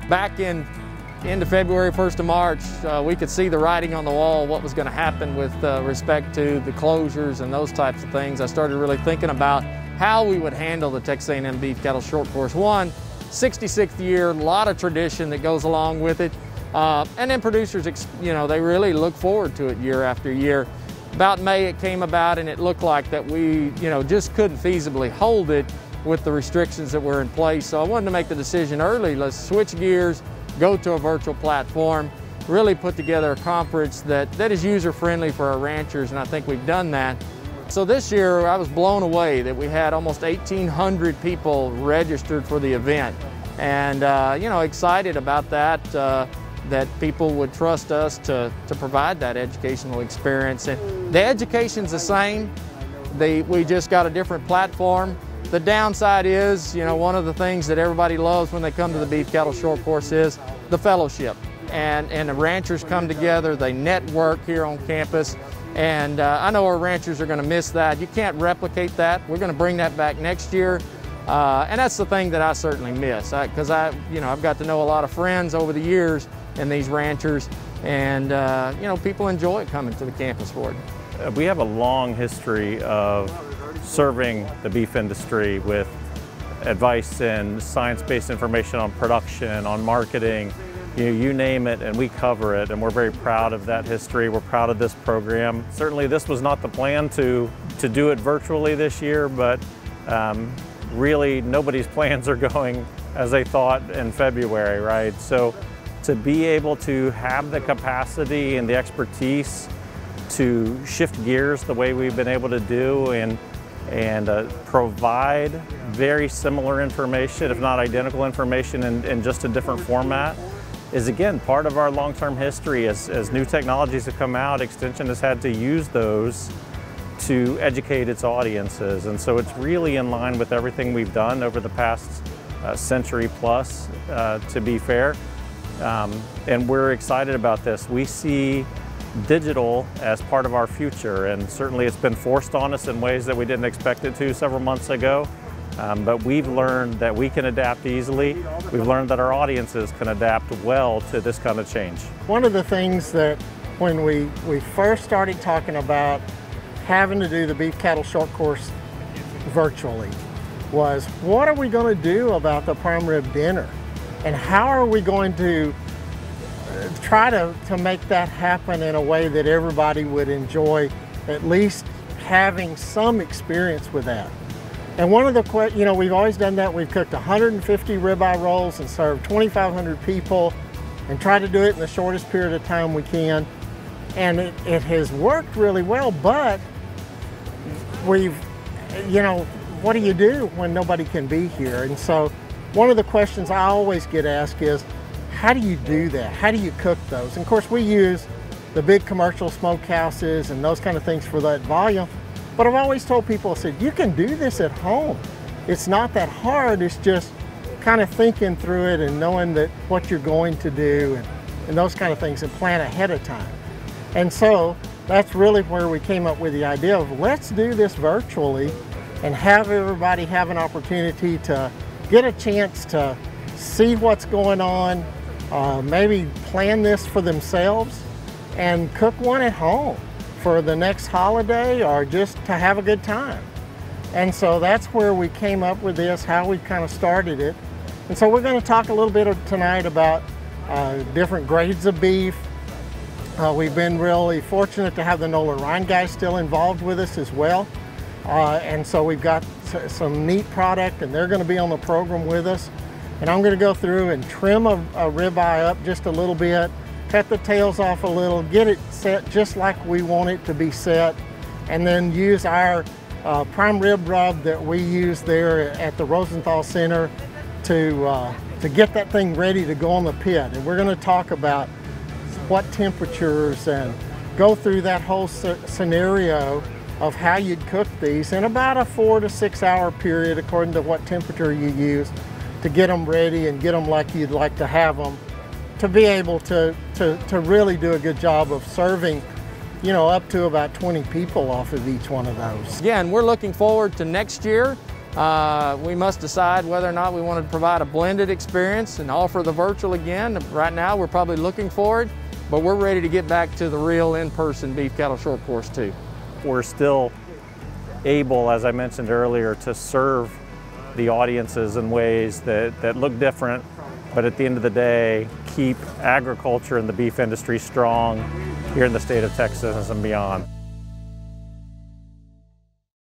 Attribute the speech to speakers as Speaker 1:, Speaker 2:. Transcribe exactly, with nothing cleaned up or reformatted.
Speaker 1: Back in end of February, first of March, uh, we could see the writing on the wall, what was going to happen with uh, respect to the closures and those types of things. I started really thinking about how we would handle the Texas A and M Beef Cattle Short Course. One, sixty-sixth year, a lot of tradition that goes along with it. Uh, and then producers, you know, they really look forward to it year after year. About May it came about, and it looked like that we, you know, just couldn't feasibly hold it with the restrictions that were in place. So I wanted to make the decision early. Let's switch gears, go to a virtual platform, really put together a conference that, that is user-friendly for our ranchers, and I think we've done that. So this year I was blown away that we had almost eighteen hundred people registered for the event, and uh, you know, excited about that, uh, that people would trust us to, to provide that educational experience. And the education's the same, the, we just got a different platform. The downside is, you know, one of the things that everybody loves when they come to the Beef Cattle Short Course is the fellowship. And, and the ranchers come together, they network here on campus. And uh, I know our ranchers are going to miss that. You can't replicate that. We're going to bring that back next year. Uh, and that's the thing that I certainly miss. Because I, I, you know, I've got to know a lot of friends over the years in these ranchers. And, uh, you know, people enjoy coming to the campus for it.
Speaker 2: We have a long history of serving the beef industry with advice and science-based information on production, on marketing, you know, you name it, and we cover it, and we're very proud of that history. We're proud of this program. Certainly this was not the plan to, to do it virtually this year, but um, really nobody's plans are going as they thought in February, right? So to be able to have the capacity and the expertise to shift gears the way we've been able to do, and and uh, provide very similar information, if not identical information, in, in just a different format, is again part of our long-term history. As, as new technologies have come out, Extension has had to use those to educate its audiences. And so it's really in line with everything we've done over the past uh, century plus, uh, to be fair. Um, and we're excited about this. We see digital as part of our future, and certainly it's been forced on us in ways that we didn't expect it to several months ago. Um, but we've learned that we can adapt easily. We've learned that our audiences can adapt well to this kind of change.
Speaker 3: One of the things that when we, we first started talking about having to do the Beef Cattle Short Course virtually was, what are we going to do about the prime rib dinner? And how are we going to try to, to make that happen in a way that everybody would enjoy at least having some experience with that. And one of the, you know, we've always done that. We've cooked one hundred fifty ribeye rolls and served twenty-five hundred people and tried to do it in the shortest period of time we can. And it, it has worked really well, but we've, you know, what do you do when nobody can be here? And so one of the questions I always get asked is, how do you do that? How do you cook those? And of course we use the big commercial smokehouses and those kind of things for that volume. But I've always told people, I said, you can do this at home. It's not that hard. It's just kind of thinking through it and knowing that what you're going to do and, and those kind of things, and plan ahead of time. And so that's really where we came up with the idea of, let's do this virtually and have everybody have an opportunity to get a chance to see what's going on, Uh, maybe plan this for themselves and cook one at home for the next holiday or just to have a good time. And so that's where we came up with this, how we kind of started it. And so we're going to talk a little bit tonight about uh, different grades of beef. Uh, we've been really fortunate to have the Nola Ryan guys still involved with us as well. Uh, and so we've got some neat product, and they're going to be on the program with us. And I'm going to go through and trim a, a ribeye up just a little bit, cut the tails off a little, get it set just like we want it to be set, and then use our uh, prime rib rub that we use there at the Rosenthal Center to, uh, to get that thing ready to go on the pit. And we're going to talk about what temperatures and go through that whole scenario of how you'd cook these in about a four to six hour period according to what temperature you use, to get them ready and get them like you'd like to have them, to be able to, to, to really do a good job of serving, you know, up to about twenty people off of each one of those.
Speaker 1: Again, we're looking forward to next year Uh, we must decide whether or not we want to provide a blended experience and offer the virtual again. Right now we're probably looking for it, but we're ready to get back to the real in-person beef cattle short course too.
Speaker 2: We're still able, as I mentioned earlier, to serve the audiences in ways that, that look different, but at the end of the day, keep agriculture and the beef industry strong here in the state of Texas and beyond.